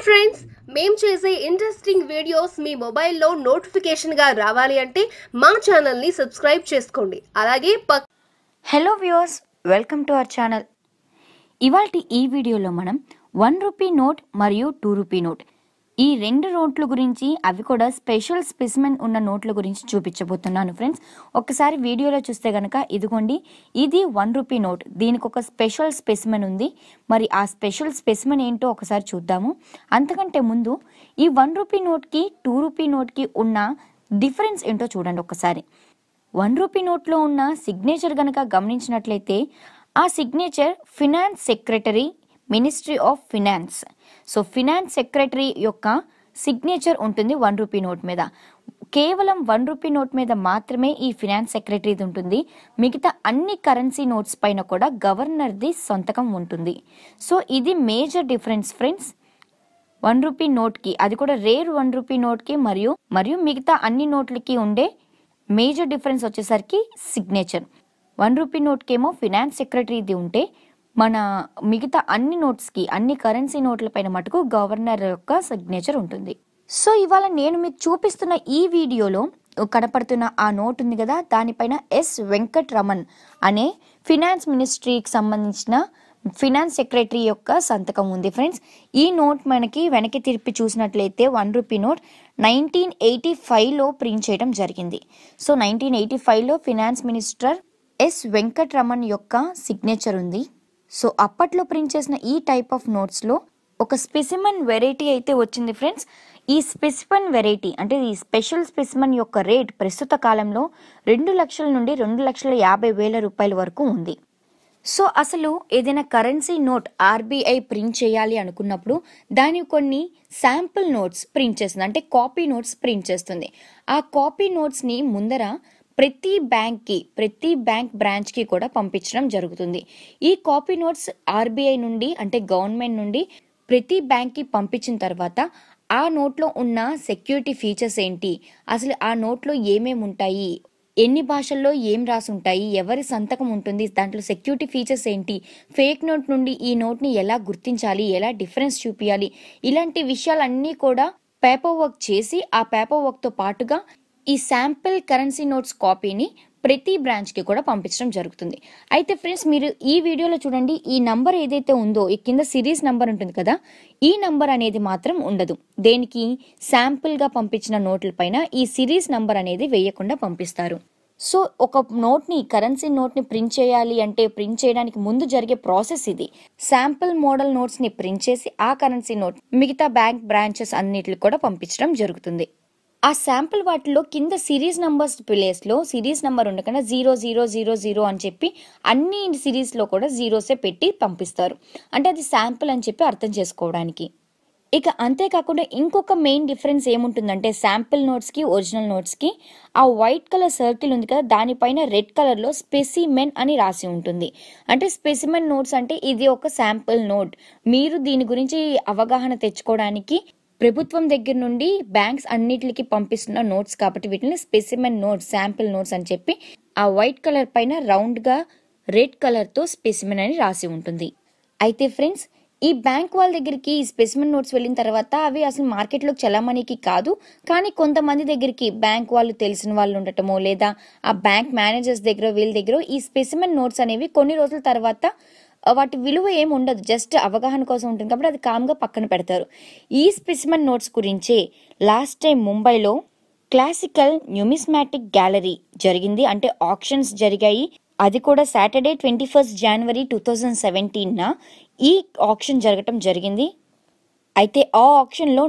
Friends, మేము చేసే interesting videos మీ మొబైల్లో నోటిఫికేషన్గా రావాలి అంటే మా ఛానల్ని సబ్స్క్రైబ్ చేసుకోండి. అలాగే hello viewers, welcome to our channel. ఇవాల్టి ఈ వీడియోలో మనం 1 రూపీ నోట్ మరియు 2 రూపీ నోట్ ఈ రెండు నోట్ల గురించి, అవి కూడా స్పెషల్ స్పెసిమెన్ ఉన్న నోట్ల గురించి చూపించబోతున్నాను ఫ్రెండ్స్. ఒకసారి వీడియోలో చూస్తే గనక ఇదిగోండి, ఇది 1 రూపీ నోట్. దీనికి ఒక స్పెషల్ స్పెసిమెన్ ఉంది. మరి ఆ స్పెషల్ స్పెసిమెన్ ఏంటో ఒకసారి చూద్దాము. అంతకంటే ముందు ఈ 1 రూపీ నోట్కి 2 రూపీ నోట్కి ఉన్న డిఫరెన్స్ ఏంటో చూడండి ఒకసారి. 1 రూపీ నోట్లో ఉన్న సిగ్నేచర్ గనక గమనించినట్లయితే ఆ signature finance secretary, ministry of finance. So finance secretary యొక్క సిగ్నేచర్ ఉంటుంది 1 రూపీ నోట్ మీద. కేవలం 1 రూపీ నోట్ మీద మాత్రమే ఈ ఫినాన్స్ సెక్రటరీది ఉంటుంది. మిగతా అన్ని కరెన్సీ నోట్స్ పైన కూడా గవర్నర్ది సంతకం ఉంటుంది. సో ఇది మేజర్ డిఫరెన్స్ ఫ్రెండ్స్ 1 రూపీ నోట్కి, అది కూడా రేర్ 1 రూపీ నోట్కి మరియు మిగతా అన్ని నోట్లకి ఉండే మేజర్ డిఫరెన్స్ వచ్చేసరికి సిగ్నేచర్. 1 రూపీ నోట్కేమో ఫినాన్స్ సెక్రటరీది ఉంటే, మన మిగతా అన్ని నోట్స్కి, అన్ని కరెన్సీ నోట్ల పైన మటుకు గవర్నర్ యొక్క సిగ్నేచర్ ఉంటుంది. సో ఇవాళ నేను మీకు చూపిస్తున్న ఈ వీడియోలో కనపడుతున్న ఆ నోట్ ఉంది కదా, దానిపైన ఎస్ వెంకట్రమణ్ అనే ఫినాన్స్ మినిస్ట్రీకి సంబంధించిన ఫినాన్స్ సెక్రటరీ యొక్క సంతకం ఉంది ఫ్రెండ్స్. ఈ నోట్ మనకి వెనక్కి తిరిపి చూసినట్లయితే 1 రూపీ నోట్ 1985లో ప్రింట్ చేయడం జరిగింది. సో 1985లో ఫినాన్స్ మినిస్టర్ ఎస్ వెంకట్రమణ్ యొక్క సిగ్నేచర్ ఉంది. సో అప్పట్లో ప్రింట్ చేసిన ఈ టైప్ ఆఫ్ నోట్స్లో ఒక స్పెసిమన్ వెరైటీ అయితే వచ్చింది ఫ్రెండ్స్. ఈ స్పెసిమన్ వెరైటీ అంటే ఈ స్పెషల్ స్పెసిమన్ యొక్క రేట్ ప్రస్తుత కాలంలో 2 లక్షల నుండి 2,50,000 రూపాయల వరకు ఉంది. సో అసలు ఏదైనా కరెన్సీ నోట్ ఆర్బీఐ ప్రింట్ చేయాలి అనుకున్నప్పుడు దాని కొన్ని శాంపుల్ నోట్స్ ప్రింట్ చేస్తుంది, అంటే కాపీ నోట్స్ ప్రింట్ చేస్తుంది. ఆ కాపీ నోట్స్ని ముందర ప్రతి బ్యాంక్ బ్రాంచ్కి కూడా పంపించడం జరుగుతుంది. ఈ కాపీ నోట్స్ ఆర్బీఐ నుండి, అంటే గవర్నమెంట్ నుండి ప్రతి బ్యాంక్కి పంపించిన తర్వాత ఆ నోట్లో ఉన్న సెక్యూరిటీ ఫీచర్స్ ఏంటి, అసలు ఆ నోట్లో ఏమేమి ఉంటాయి, ఎన్ని భాషల్లో ఏం రాసి ఉంటాయి, ఎవరి సంతకం ఉంటుంది, దాంట్లో సెక్యూరిటీ ఫీచర్స్ ఏంటి, ఫేక్ నోట్ నుండి ఈ నోట్ని ఎలా గుర్తించాలి, ఎలా డిఫరెన్స్ చూపించాలి, ఇలాంటి విషయాలన్నీ కూడా పేపర్ వర్క్ చేసి ఆ పేపర్ వర్క్తో పాటుగా ఈ శాంపిల్ కరెన్సీ నోట్స్ కాపీని ప్రతి బ్రాంచ్కి కూడా పంపించడం జరుగుతుంది. అయితే ఫ్రెండ్స్, మీరు ఈ వీడియోలో చూడండి, ఈ నంబర్ ఏదైతే ఉందో, ఈ కింద సిరీస్ నంబర్ ఉంటుంది కదా, ఈ నంబర్ అనేది మాత్రం ఉండదు. దేనికి? శాంపిల్గా పంపించిన నోట్ల పైన ఈ సిరీస్ నంబర్ అనేది వేయకుండా పంపిస్తారు. సో ఒక నోట్ని, కరెన్సీ నోట్ని ప్రింట్ చేయాలి అంటే ప్రింట్ చేయడానికి ముందు జరిగే ప్రాసెస్ ఇది. శాంపిల్ మోడల్ నోట్స్ని ప్రింట్ చేసి ఆ కరెన్సీ నోట్ మిగతా బ్యాంక్ బ్రాంచెస్ అన్నిటికి కూడా పంపించడం జరుగుతుంది. ఆ శాంపుల్ వాటిలో కింద సిరీస్ నంబర్స్ ప్లేస్లో సిరీస్ నంబర్ ఉండకుండా 0000 అని చెప్పి అన్ని సిరీస్లో కూడా జీరోసే పెట్టి పంపిస్తారు. అంటే అది శాంపుల్ అని చెప్పి అర్థం చేసుకోవడానికి. ఇక అంతేకాకుండా ఇంకొక మెయిన్ డిఫరెన్స్ ఏముంటుందంటే, శాంపుల్ నోట్స్కి ఒరిజినల్ నోట్స్కి ఆ వైట్ కలర్ సర్కిల్ ఉంది కదా, దానిపైన రెడ్ కలర్లో స్పెసిమెన్ అని రాసి ఉంటుంది. అంటే స్పెసిమెన్ నోట్స్ అంటే ఇది ఒక శాంపుల్ నోట్. మీరు దీని గురించి అవగాహన తెచ్చుకోవడానికి ప్రభుత్వం దగ్గర నుండి బ్యాంక్స్ అన్నిటికి పంపిస్తున్న నోట్స్ కాబట్టి వీటిని స్పెసిమెన్ నోట్స్, శాంపిల్ నోట్స్ అని చెప్పి ఆ వైట్ కలర్ పైన రౌండ్గా రెడ్ కలర్తో స్పెసిమెన్ అని రాసి ఉంటుంది. అయితే ఫ్రెండ్స్, ఈ బ్యాంక్ వాళ్ళ దగ్గరికి ఈ స్పెసిమెన్ నోట్స్ వెళ్ళిన తర్వాత అవి అసలు మార్కెట్లో చలామణికి కాదు, కానీ కొంతమంది దగ్గరికి బ్యాంక్ వాళ్ళు తెలిసిన వాళ్ళు ఉండటమో, లేదా ఆ బ్యాంక్ మేనేజర్స్ దగ్గర వీళ్ళ దగ్గర ఈ స్పెసిమెన్ నోట్స్ అనేవి కొన్ని రోజుల తర్వాత వాటి విలువ ఏమి ఉండదు, జస్ట్ అవగాహన కోసం ఉంటుంది కాబట్టి అది కామ్గా పక్కన పెడతారు. ఈ స్పెసిమెన్ నోట్స్ గురించే లాస్ట్ టైం ముంబైలో క్లాసికల్ న్యూమిస్మాటిక్ గ్యాలరీ జరిగింది, అంటే ఆక్షన్స్ జరిగాయి. అది కూడా సాటర్డే 21 జనవరి 2017 ఈ ఆక్షన్ జరగటం జరిగింది. అయితే ఆ ఆక్షన్లో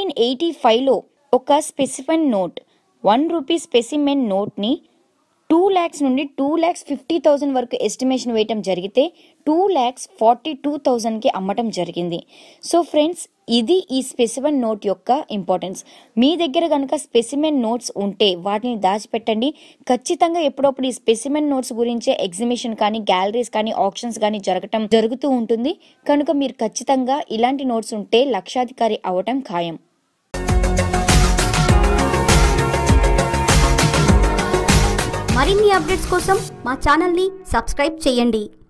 1985లో ఒక స్పెసిమెన్ నోట్ 1 రూపీ స్పెసిమెన్ నోట్ని 2 lakhs నుండి 2,50,000 వరకు ఎస్టిమేషన్ వేయటం జరిగితే 2,42,000కి అమ్మటం జరిగింది. సో ఫ్రెండ్స్, ఇది ఈ స్పెసిమెన్ నోట్ యొక్క ఇంపార్టెన్స్. మీ దగ్గర కనుక స్పెసిమెన్ నోట్స్ ఉంటే వాటిని దాచిపెట్టండి. ఖచ్చితంగా ఎప్పుడప్పుడు ఈ స్పెసిమెన్ నోట్స్ గురించే ఎగ్జిబిషన్ కానీ, గ్యాలరీస్ కానీ, ఆక్షన్స్ కానీ జరుగుతూ ఉంటుంది. కనుక మీరు ఖచ్చితంగా ఇలాంటి నోట్స్ ఉంటే లక్షాధికారి అవటం ఖాయం. మరిన్ని అప్డేట్స్ కోసం మా ఛానల్ని సబ్స్క్రైబ్ చేయండి.